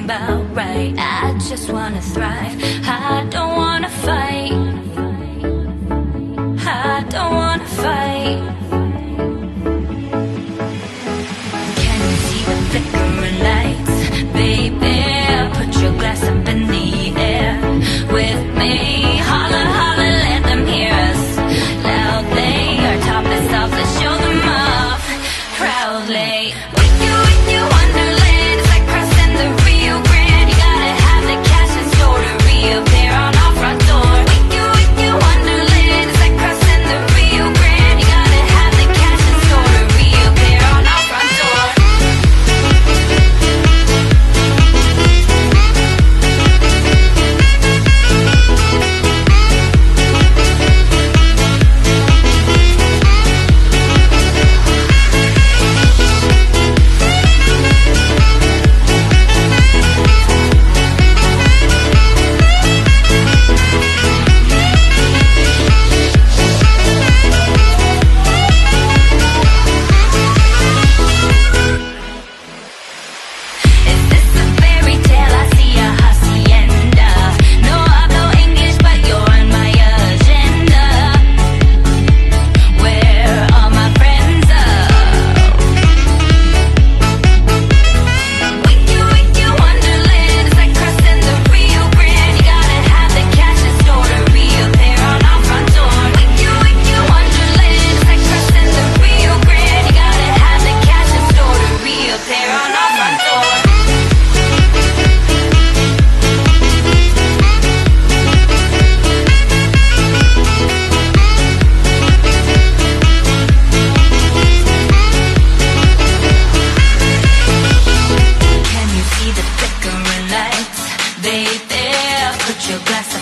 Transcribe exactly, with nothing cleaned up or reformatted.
about right. I just wanna thrive. I don't wanna fight. I don't wanna fight. Can you see the flickering lights? Baby, put your glass up in the air with me. Holler, holler, let them hear us loudly. Our top is off, let's show them off proudly. With you, with you, Wonderland. It's like crossing the Rio Grande. You gotta have the cash in store to reappear on our front door. With you, with you, Wonderland. It's like crossing the Rio Grande. You gotta have the cash in store to reappear on our front door. Baby, put your glass up